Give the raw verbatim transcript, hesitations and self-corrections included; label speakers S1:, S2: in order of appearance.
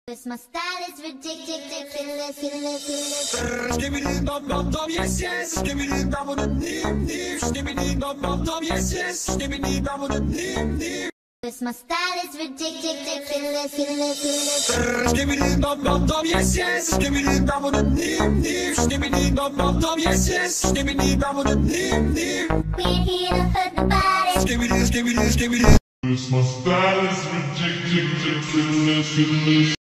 S1: 'Cause my style is ridiculous, ridiculous.
S2: Skibbidi dum dum dum, yes yes. Skibbidi dum dum dim dim. Skibbidi dum dum dum, yes yes. Skibbidi dum dum dim dim.
S1: 'Cause my style is ridiculous, ridiculous.
S2: Skibbidi dum dum dum, yes yes. Skibbidi dum dum dim dim. Skibbidi dum dum dum, yes yes. Skibbidi dum dum dim dim.
S1: We're here to hurt nobody.
S2: Skibbidi skibbidi skibbidi.
S3: My style is ridiculous, ridiculous.